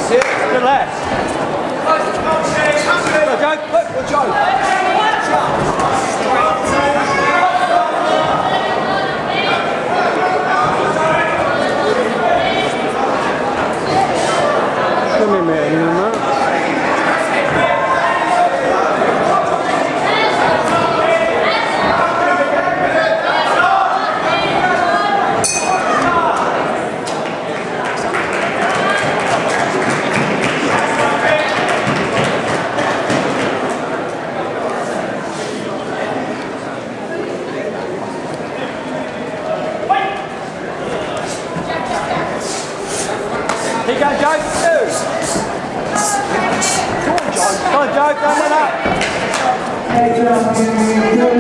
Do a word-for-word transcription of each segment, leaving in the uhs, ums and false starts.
To the left. Go, Joe. Look, good Joe. Come here, mate. You know that? Here you go, Joe. Two. Come on, Joe. Come on, Joe. Don't let up. Good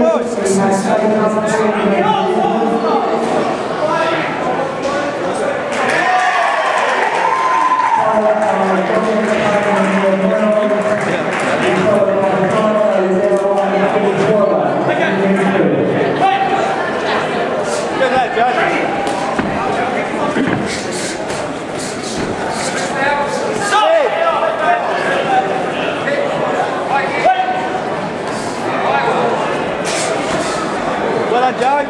Good lad, Joe. Well done, Joe.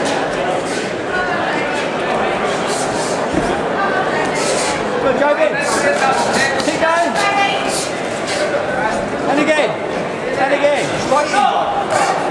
Good, Joe, in. Keep going. And again. And again. Straight in, Joe.